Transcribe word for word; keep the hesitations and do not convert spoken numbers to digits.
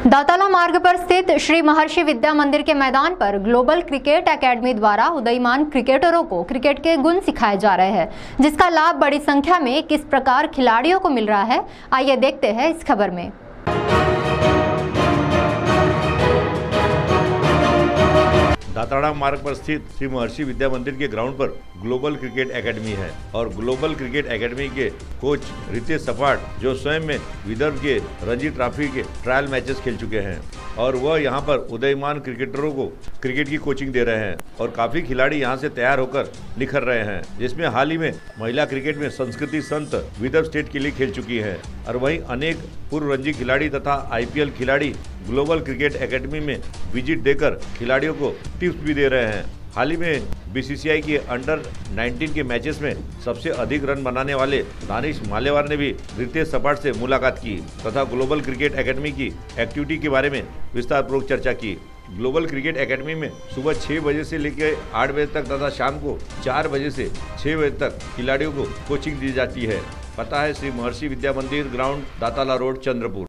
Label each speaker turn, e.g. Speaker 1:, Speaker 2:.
Speaker 1: दाताला मार्ग पर स्थित श्री महर्षि विद्या मंदिर के मैदान पर ग्लोबल क्रिकेट एकेडमी द्वारा उदयमान क्रिकेटरों को क्रिकेट के गुण सिखाए जा रहे हैं, जिसका लाभ बड़ी संख्या में किस प्रकार खिलाड़ियों को मिल रहा है, आइए देखते हैं इस खबर में।
Speaker 2: दाताड़ा मार्ग पर स्थित श्री महर्षि विद्या मंदिर के ग्राउंड पर ग्लोबल क्रिकेट एकेडमी है और ग्लोबल क्रिकेट एकेडमी के कोच रितेश सपाट, जो स्वयं में विदर्भ के रणजी ट्रॉफी के ट्रायल मैचेस खेल चुके हैं और वह यहां पर उदयमान क्रिकेटरों को क्रिकेट की कोचिंग दे रहे हैं और काफी खिलाड़ी यहां से तैयार होकर निखर रहे हैं, जिसमें हाल ही में महिला क्रिकेट में संस्कृति संत विदर्भ स्टेट के लिए खेल चुकी है और वहीं अनेक पूर्व रणजी खिलाड़ी तथा आईपीएल खिलाड़ी ग्लोबल क्रिकेट एकेडमी में विजिट देकर खिलाड़ियों को टिप्स भी दे रहे हैं। हाल ही में बीसीसीआई के अंडर उन्नीस के मैचेस में सबसे अधिक रन बनाने वाले दानिश मालेवार ने भी रितेश सपाट से मुलाकात की तथा ग्लोबल क्रिकेट एकेडमी की एक्टिविटी के बारे में विस्तार पूर्वक चर्चा की। ग्लोबल क्रिकेट एकेडमी में सुबह छह बजे से लेकर आठ बजे तक तथा शाम को चार बजे से छह बजे तक खिलाड़ियों को कोचिंग दी जाती है। पता है श्री महर्षि विद्या मंदिर, ग्राउंड, दाताला रोड, चंद्रपुर।